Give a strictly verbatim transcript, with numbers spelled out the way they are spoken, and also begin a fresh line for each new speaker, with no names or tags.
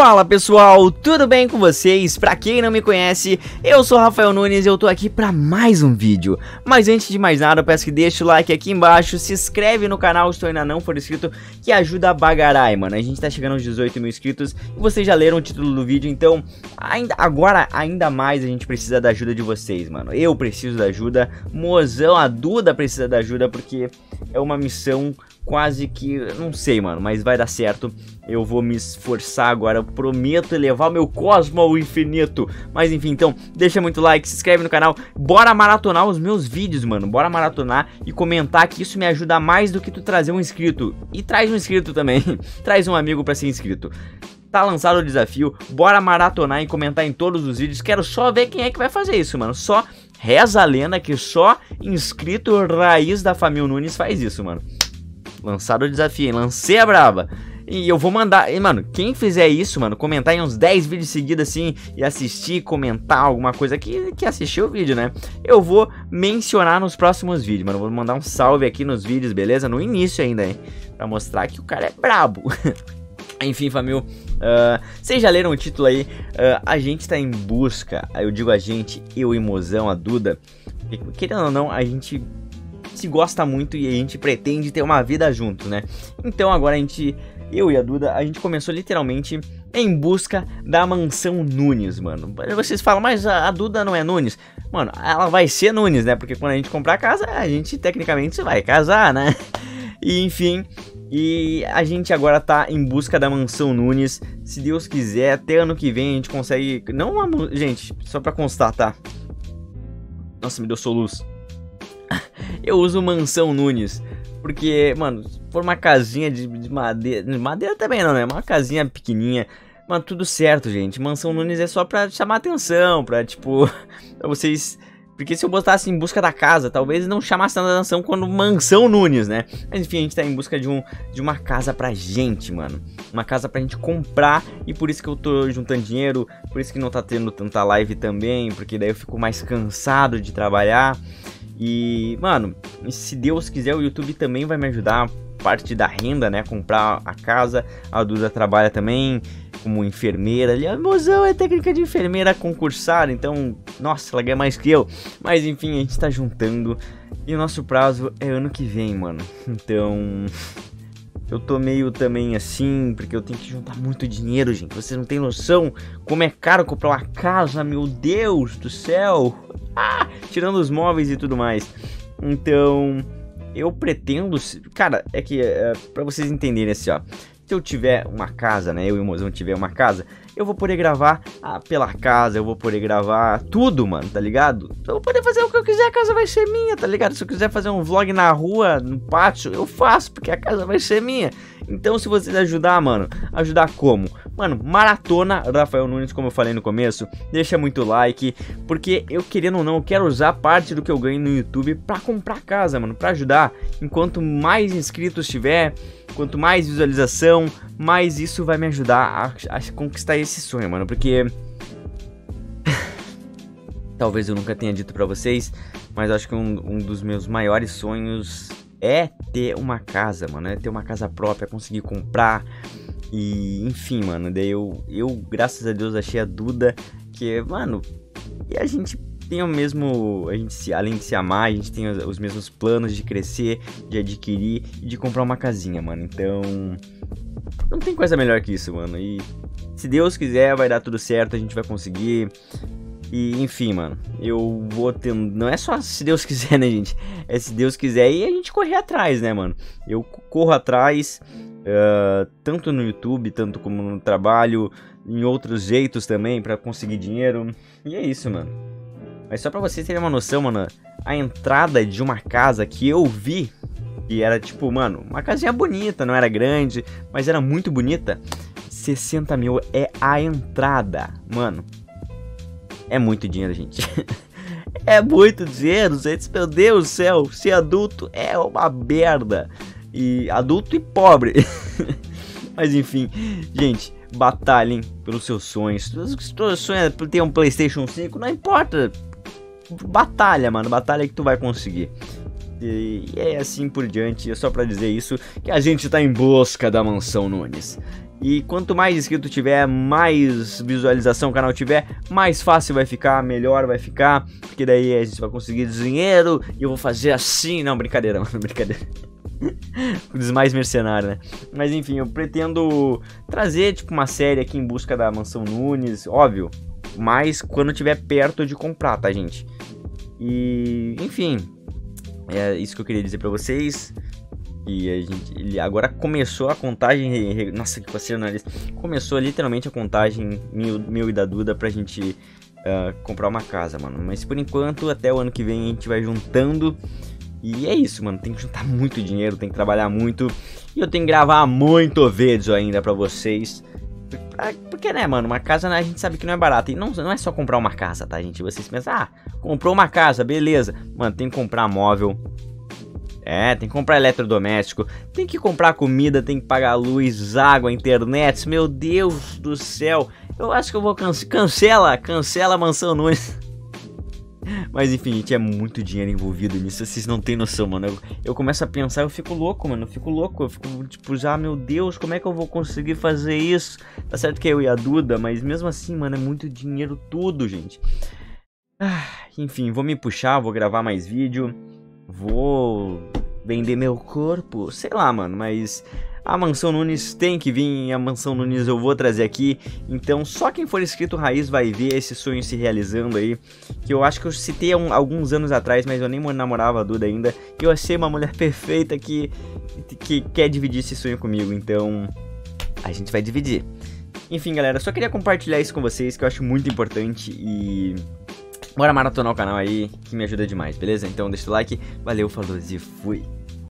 Fala pessoal, tudo bem com vocês? Pra quem não me conhece, eu sou Rafael Nunes e eu tô aqui pra mais um vídeo. Mas antes de mais nada, eu peço que deixe o like aqui embaixo, se inscreve no canal se tu ainda não for inscrito, que ajuda a bagarai, mano. A gente tá chegando aos dezoito mil inscritos e vocês já leram o título do vídeo, então ainda, agora ainda mais a gente precisa da ajuda de vocês, mano. Eu preciso da ajuda, Mozão, a Duda precisa da ajuda, porque é uma missão quase que, não sei, mano, mas vai dar certo. Eu vou me esforçar agora, eu prometo elevar meu cosmo ao infinito. Mas enfim, então, deixa muito like, se inscreve no canal. Bora maratonar os meus vídeos, mano. Bora maratonar e comentar, que isso me ajuda mais do que tu trazer um inscrito. E traz um inscrito também, traz um amigo pra ser inscrito. Tá lançado o desafio, bora maratonar e comentar em todos os vídeos. Quero só ver quem é que vai fazer isso, mano. Só reza a lenda que só inscrito raiz da família Nunes faz isso, mano. Lançado o desafio, hein? Lancei a braba. E eu vou mandar, e, mano, quem fizer isso, mano, comentar em uns dez vídeos seguidos assim, e assistir, comentar alguma coisa que, que assistiu o vídeo, né? Eu vou mencionar nos próximos vídeos, mano. Vou mandar um salve aqui nos vídeos, beleza? No início ainda, hein? Pra mostrar que o cara é brabo. Enfim, família, uh, vocês já leram o título aí? Uh, a gente tá em busca, eu digo a gente, eu e Mozão, a Duda, querendo ou não, a gente se gosta muito e a gente pretende ter uma vida juntos, né? Então agora a gente, eu e a Duda, a gente começou literalmente em busca da mansão Nunes, mano. Vocês falam, mas a, a Duda não é Nunes? Mano, ela vai ser Nunes, né? Porque quando a gente comprar a casa, a gente tecnicamente vai casar, né? E enfim, e a gente agora tá em busca da mansão Nunes. Se Deus quiser, até ano que vem a gente consegue... Não uma... Gente, só pra constar, tá? Nossa, me deu soluço. Eu uso mansão Nunes porque, mano, se for uma casinha de, de madeira... De madeira também não, né? Uma casinha pequenininha. Mano, tudo certo, gente. Mansão Nunes é só pra chamar atenção, pra, tipo... pra vocês... Porque se eu botasse em busca da casa, talvez não chamasse tanta atenção quando mansão Nunes, né? Mas enfim, a gente tá em busca de, um, de uma casa pra gente, mano. Uma casa pra gente comprar. E por isso que eu tô juntando dinheiro. Por isso que não tá tendo tanta live também. Porque daí eu fico mais cansado de trabalhar. E, mano, se Deus quiser, o YouTube também vai me ajudar. Parte da renda, né? Comprar a casa. A Duda trabalha também como enfermeira. Ali, a Mozão é técnica de enfermeira concursada. Então, nossa, ela ganha mais que eu. Mas enfim, a gente tá juntando. E o nosso prazo é ano que vem, mano. Então, eu tô meio também assim, porque eu tenho que juntar muito dinheiro, gente. Vocês não têm noção como é caro comprar uma casa, meu Deus do céu. Ah, tirando os móveis e tudo mais. Então, eu pretendo... Cara, é que, é, pra vocês entenderem assim, ó. Se eu tiver uma casa, né, eu e o Mozão tiver uma casa, eu vou poder gravar ah, pela casa, eu vou poder gravar tudo, mano, tá ligado? Eu vou poder fazer o que eu quiser, a casa vai ser minha, tá ligado? Se eu quiser fazer um vlog na rua, no pátio, eu faço, porque a casa vai ser minha. Então, se vocês ajudar, mano, ajudar como? Mano, maratona Rafael Nunes, como eu falei no começo, deixa muito like, porque eu, querendo ou não, eu quero usar parte do que eu ganho no YouTube pra comprar casa, mano, pra ajudar. Enquanto mais inscritos tiver, quanto mais visualização, mais isso vai me ajudar a, a conquistar esse sonho, mano, porque... Talvez eu nunca tenha dito pra vocês, mas acho que um, um dos meus maiores sonhos é ter uma casa, mano, é ter uma casa própria, conseguir comprar. E, enfim, mano, daí eu, eu, graças a Deus, achei a Duda, que, mano, e a gente tem o mesmo, a gente, se, além de se amar, a gente tem os, os mesmos planos de crescer, de adquirir e de comprar uma casinha, mano. Então, não tem coisa melhor que isso, mano. E se Deus quiser, vai dar tudo certo, a gente vai conseguir. E, enfim, mano, eu vou ter... Não é só se Deus quiser, né, gente? É se Deus quiser e a gente correr atrás, né, mano? Eu corro atrás, uh, tanto no YouTube, tanto como no trabalho, em outros jeitos também, pra conseguir dinheiro. E é isso, mano. Mas só pra vocês terem uma noção, mano, a entrada de uma casa que eu vi, que era tipo, mano, uma casinha bonita, não era grande, mas era muito bonita, sessenta mil é a entrada, mano. É muito dinheiro, gente. É muito dinheiro, gente. Meu Deus do céu. Ser adulto é uma merda. E adulto e pobre. Mas enfim, gente, batalhem pelos seus sonhos. Se tu sonha ter um PlayStation cinco, não importa. Batalha, mano. Batalha que tu vai conseguir. E é assim por diante. É só pra dizer isso, que a gente tá em busca da mansão Nunes. E quanto mais inscrito tiver, mais visualização o canal tiver, mais fácil vai ficar, melhor vai ficar. Porque daí a gente vai conseguir dinheiro e eu vou fazer assim. Não, brincadeira, mano, brincadeira. Os mais mercenários, né? Mas enfim, eu pretendo trazer tipo uma série aqui em busca da Mansão Nunes, óbvio. Mas quando tiver perto de comprar, tá, gente? E enfim, é isso que eu queria dizer pra vocês. E a gente, ele agora começou a contagem. Nossa, que coceira no nariz. Começou literalmente a contagem meu, meu e da Duda pra gente uh, comprar uma casa, mano. Mas por enquanto, até o ano que vem a gente vai juntando. E é isso, mano. Tem que juntar muito dinheiro, tem que trabalhar muito. E eu tenho que gravar muito vídeo ainda pra vocês. Porque, né, mano, uma casa a gente sabe que não é barata. E não, não é só comprar uma casa, tá, gente? Vocês pensam, ah, comprou uma casa, beleza. Mano, tem que comprar móvel. É, tem que comprar eletrodoméstico, tem que comprar comida, tem que pagar luz, água, internet. Meu Deus do céu, eu acho que eu vou cancelar, cancela, cancela a Mansão Nunes. Mas enfim, gente, é muito dinheiro envolvido nisso, vocês não tem noção, mano. Eu, eu começo a pensar, eu fico louco, mano, eu fico louco, eu fico tipo, já, meu Deus, como é que eu vou conseguir fazer isso? Tá certo que é eu e a Duda, mas mesmo assim, mano, é muito dinheiro tudo, gente. Ah, enfim, vou me puxar, vou gravar mais vídeo. Vou vender meu corpo, sei lá, mano, mas a Mansão Nunes tem que vir, a Mansão Nunes eu vou trazer aqui. Então só quem for inscrito raiz vai ver esse sonho se realizando aí. Que eu acho que eu citei há um, alguns anos atrás, mas eu nem namorava a Duda ainda. E eu achei uma mulher perfeita que, que quer dividir esse sonho comigo, então a gente vai dividir. Enfim, galera, só queria compartilhar isso com vocês, que eu acho muito importante e... bora maratonar o canal aí, que me ajuda demais, beleza? Então deixa o like, valeu, falou e fui!